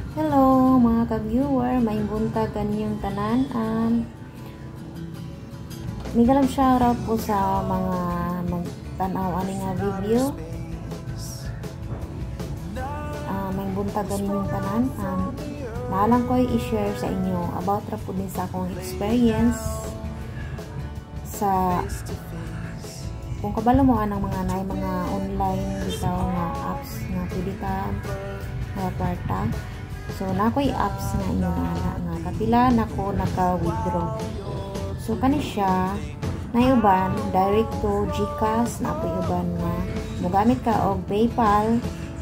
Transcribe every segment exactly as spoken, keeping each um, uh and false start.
Hello mga ka-viewer, may buntag kanyang tanan. Um, Migalang shoutout po sa mga magtanaw ani nga video. Uh, may buntag kanyang tanan. Um, Naalang ko i-share sa inyo about ra po din sa akong experience sa kung kabalo mo anang mga nay mga online bitaw nga apps nga pwede ka nga kwarta. So, na ako'y apps nga inyo na nga kapila na ko naka-withdraw. So, kani siya na uban direct to GCash na ako'y uban nga mugamit ka og PayPal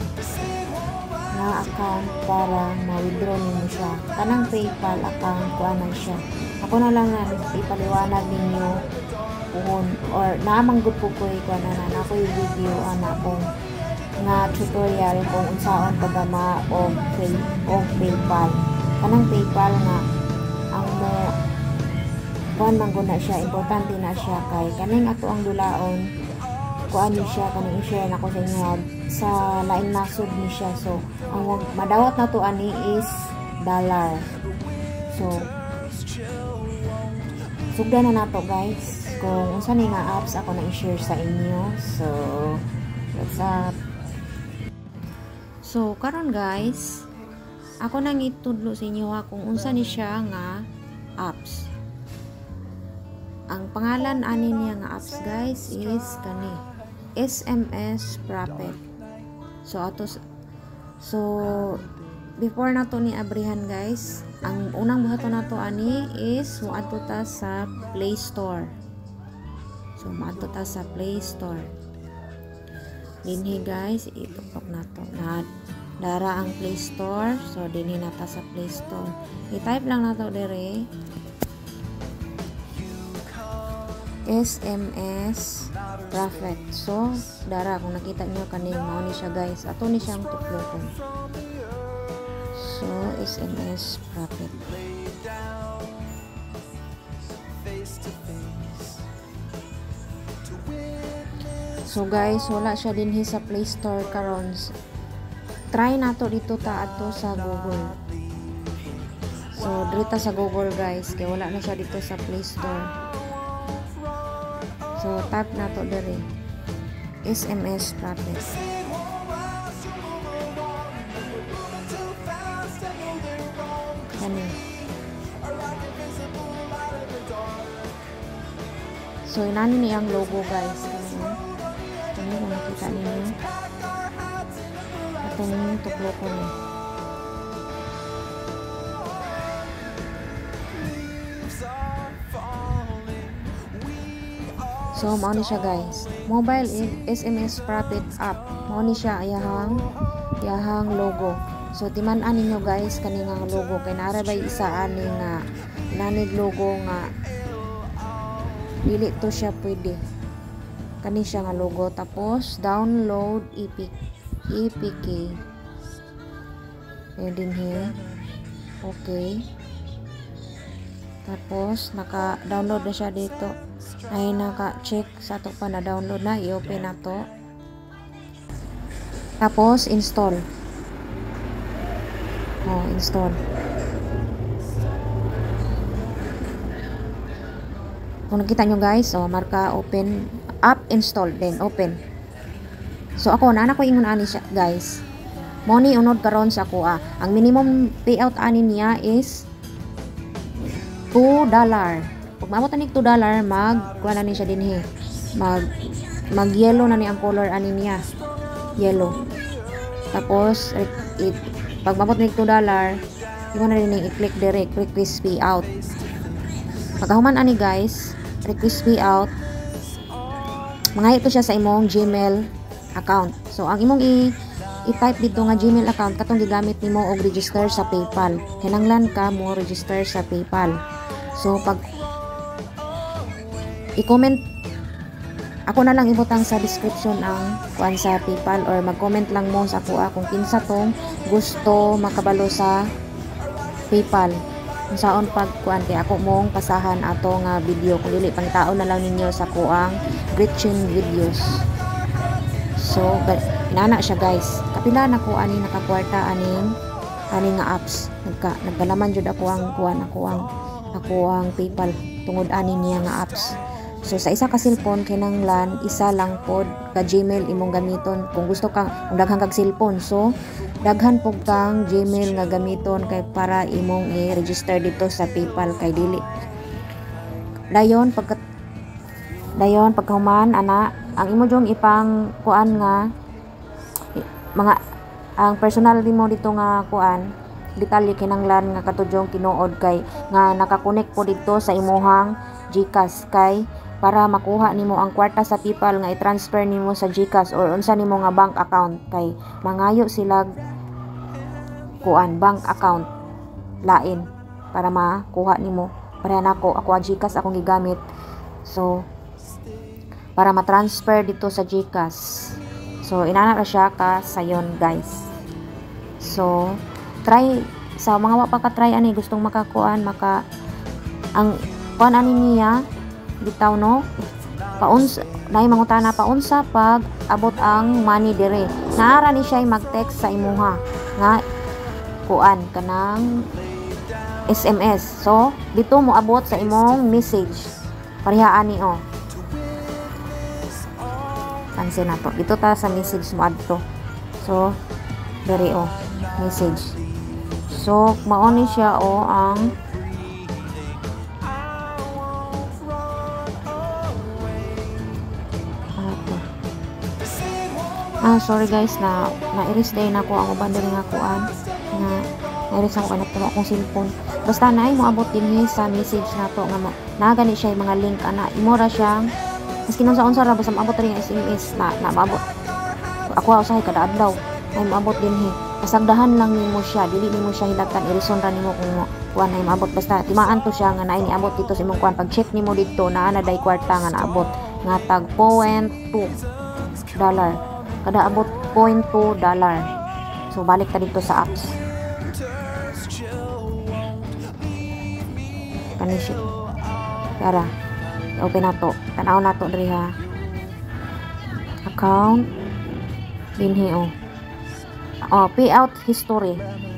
na account para ma-withdraw nimo siya. Kanang PayPal account ko anan siya. Ako na lang na ipaliwanag ninyo kung or naamang gud po ko ko na na ako'y video ana kung nga tutorial kung unsaon pagama og pay og PayPal. Kanang PayPal nga ang mo kuan man gud na siya, importante na siya kay kaning ato ang dulaon kuan ni siya kaning i-share nako sa inyo sa lain nasod ni siya. So ang madawat na to ani is dollar. So sugdan na nato guys kung unsa ni nga apps ako na i-share sa inyo. So what's up? So, karon guys, ako nang itudlo sa inyo ha kung unsa ni siya nga apps. Ang pangalan ani niya nga apps guys is kani S M S Profit. So, ato so before nato ni abrihan guys, ang unang buhaton nato ani is moadto ta sa Play Store. So, moadto ta sa Play Store. Dinhi guys, itutok na to na dara ang Play Store. So dinhi na ta sa Play Store, i-type lang na to dire S M S Profit. So dara kung nakita nyo kaning mao ni siya guys, ato ni siyang tuklokon. So S M S Profit. So guys, wala siya dinhi sa Play Store karon. Try nato dito ta adto sa Google. So dito sa Google guys, kay wala na siya dito sa Play Store. So tap nato diri S M S Profit. Kani. So inani ni ang logo guys. Kung nakita ninyo atong yung tuklo ko ni. So mao ni siya guys, mobile S M S Profit app. Mao ni siya ayahang ayahang logo. So timan-an ninyo guys kaningang logo kay nara bay isa ani nga nanig logo nga dili to siya pwede. Kani siya nga logo. Tapos download E P K. Ayan din here. Okay. Tapos naka-download na siya dito. Ay naka-check sa to pa na download na. I-open na to. Tapos install. Oh, install. Kung nakita nyo guys, oh, marka open app install, then open. So ako na ko ingon ani siya guys, mo ni unod karon sa ako ah. Ang minimum payout ani niya is two dollars. Pag maabot ani two dollars, mag kuha na ni siya dinhi, mag mag yellow na ni ang color ani niya, yellow. Tapos it, pag maabot ni two dollars, imo na din i-click direct request payout. Pagkahuman ani guys, request payout, mga ito siya sa imong Gmail account. So ang imong i i-type dito nga Gmail account katong gigamit nimo og register sa PayPal. Kinahanglan ka mo register sa PayPal. So pag i-comment, ako na lang ibutang sa description ang kuan sa PayPal or mag-comment lang mo sa ako kung kinsa tong gusto makabalo sa PayPal. Kung saon pag kuan kay ako mong pasahan ato nga video, kung dili pangitaon na lang ninyo sa kuang Gretchen videos. So inana siya guys, kapila na ko ani nakakwarta aning ani nga apps. Nagka nagkalaman jud ako ang kuan ako ang ako ang PayPal tungod ani niya nga apps. So sa isa ka cellphone kinahanglan isa lang pod ka Gmail imong gamiton kung gusto kang kung daghan kag cellphone. So daghan pug kang Gmail nga gamiton kay para imong i-register dito sa PayPal kay dili. Dayon pagka dayon pagkahuman ana ang imo jong ipang kuan nga mga ang personal mo dito nga kuan detalye kinanglan nga katudjong tinuod kay nga nakakonek po dito sa imuhang GCash kay para makuha nimo ang kwarta sa PayPal nga i-transfer nimo sa GCash or unsa nimo nga bank account kay mangayo sila kuan bank account lain para makuha nimo. Para nako ako ang GCash akong gigamit, so para ma-transfer dito sa GCash. So inana ra siya ka sayon guys. So try sa mga wa pa ka try ani gustong makakuan maka ang kuan ani niya bitaw no paunsa nay mangutana paunsa pag abot ang money dire. Naara ni siya mag-text sa imuha nga kuan kanang S M S. So dito mo abot sa imong message. Pareha ani oh. Pansin na to. Dito ta sa message mo adto. So dere oh message. So mao ni siya oh ang Ah, sorry guys na na-erase day na ko ang uban diri nga kuan nga na-erase ako kanang tuwa akong cellphone. Basta naay mo abot dinhi sa message nato nga na gani siya yung mga link ana imo ra siyang maski nung sa unsa ra basta maabot rin ang S M S na na maabot. Ako usahay kada adlaw ay maabot dinhi. Kasagdahan lang nimo siya, dili nimo siya hilabtan i-reason ra nimo kung kuan ay maabot basta timaan to siya nga naay niabot dito sa imong kuan. Pag check nimo dito naa na day kwarta nga naabot nga tag zero point two dollar. Kada abot zero point two dollar. So balik ta dito sa apps. Kani siya. Tara. Open na to. Tanaw na to diri ha. Account. Dinhi oh. Oh, payout history.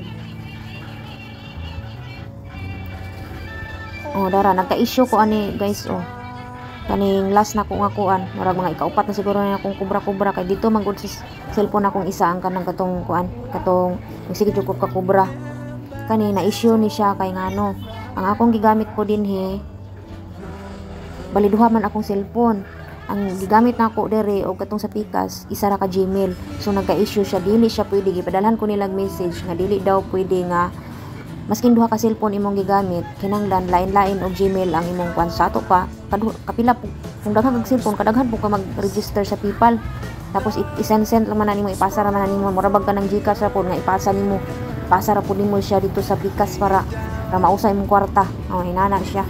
Oh, dara nagka-issue ko ani guys oh. Kaning last na ko nga kuan, murag mga ikaupat na siguro na akong kubra-kubra kay dito man gud sa cellphone akong isa ang kanang katong kuan, katong sige jud ko ka kubra. Kani na issue ni siya kay ngano. Ang akong gigamit ko dinhi bali duha man akong cellphone. Ang gigamit nako dere og katong sa Pikas isa ra ka Gmail. So nagka-issue siya dili siya pwede gipadalhan ko nilang message nga dili daw pwede nga maskin duha ka cellphone imong gigamit kinahanglan lain-lain og Gmail ang imong kuan sa ato pa kapila po kung daghan kag cellphone kadaghan po ka mag-register sa PayPal tapos i-send lang man nimo ipasa ra man nimo murabag ka ng GCash ra po nga ipasa nimo ipasa ra po nimo siya dito sa Pikas para para mausay imong kwarta. Oh inana siya.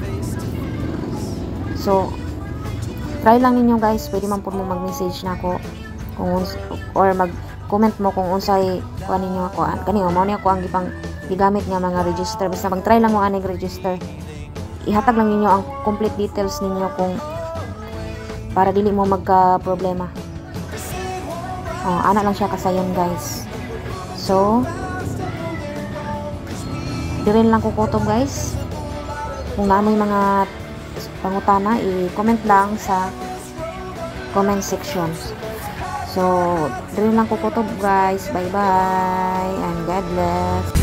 So try lang ninyo guys, pwede man po mo mag-message na ako kung or mag-comment mo kung unsay kuan ninyo ako kani mo ni ako ang gipang gigamit nga mga register. Basta mag-try lang mo aning register. Ihatag lang ninyo ang complete details ninyo kung para dili mo magka-problema. Oh, ana lang siya kasayon guys. So, dirin lang ko kutob guys. Kung naanoy mga pangutana, i-comment lang sa comment sections. So, dirin lang ko kutob guys. Bye-bye and God bless.